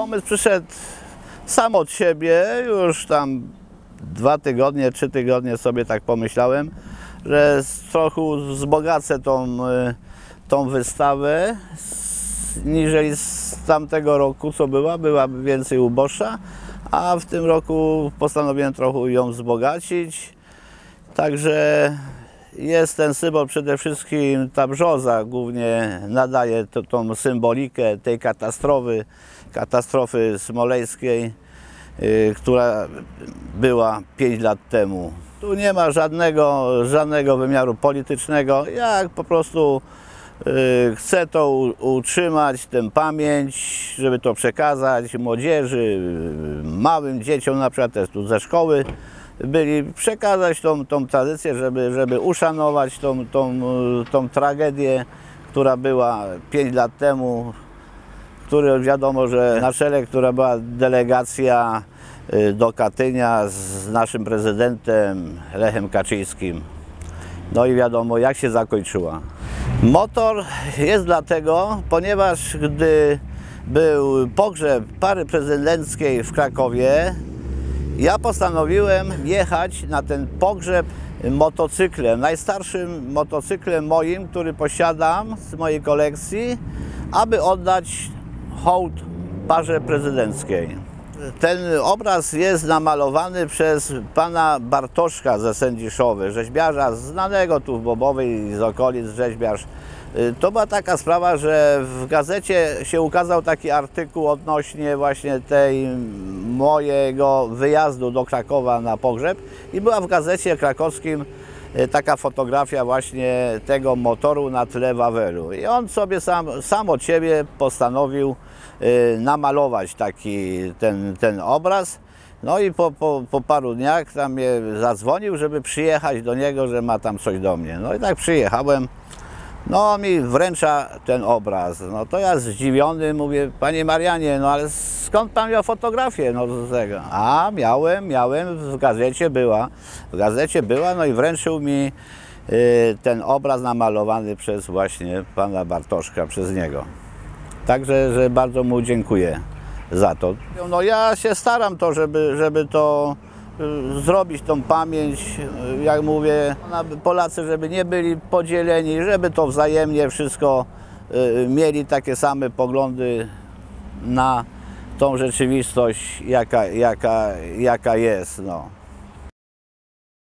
pomysł przyszedł sam od siebie, już tam 2 tygodnie, 3 tygodnie sobie tak pomyślałem, że trochę wzbogacę tą wystawę, niżeli z tamtego roku, co byłaby więcej uboższa, a w tym roku postanowiłem trochę ją wzbogacić. Także jest ten symbol, przede wszystkim ta brzoza głównie nadaje tą symbolikę tej katastrofy smoleńskiej, która była 5 lat temu. Tu nie ma żadnego wymiaru politycznego, jak po prostu chcę to utrzymać, tę pamięć, żeby to przekazać młodzieży, małym dzieciom, na przykład też tu ze szkoły byli, przekazać tą tradycję, żeby uszanować tą tragedię, która była 5 lat temu, który wiadomo, że na czele, która była delegacja do Katynia z naszym prezydentem Lechem Kaczyńskim. No i wiadomo, jak się zakończyła. Motor jest dlatego, ponieważ gdy był pogrzeb pary prezydenckiej w Krakowie, ja postanowiłem jechać na ten pogrzeb motocyklem, najstarszym motocyklem moim, który posiadam z mojej kolekcji, aby oddać hołd parze prezydenckiej. Ten obraz jest namalowany przez pana Bartoszka ze Sędziszowy, rzeźbiarza znanego tu w Bobowej i z okolic, rzeźbiarz. To była taka sprawa, że w gazecie się ukazał taki artykuł odnośnie właśnie mojego wyjazdu do Krakowa na pogrzeb i była w gazecie krakowskim taka fotografia właśnie tego motoru na tle Wawelu. I on sobie sam od siebie postanowił namalować taki ten obraz. No i po paru dniach tam mnie zadzwonił, żeby przyjechać do niego, że ma tam coś do mnie. No i tak przyjechałem. No on mi wręcza ten obraz. No to ja zdziwiony mówię, panie Marianie, no ale skąd pan miał fotografię? No do tego. A miałem, w gazecie była, no i wręczył mi ten obraz namalowany przez właśnie pana Bartoszka, przez niego. Także że bardzo mu dziękuję za to. No ja się staram to, żeby to zrobić, tą pamięć, jak mówię, Polacy, żeby nie byli podzieleni, żeby to wzajemnie wszystko mieli takie same poglądy na tą rzeczywistość, jaka jest. No.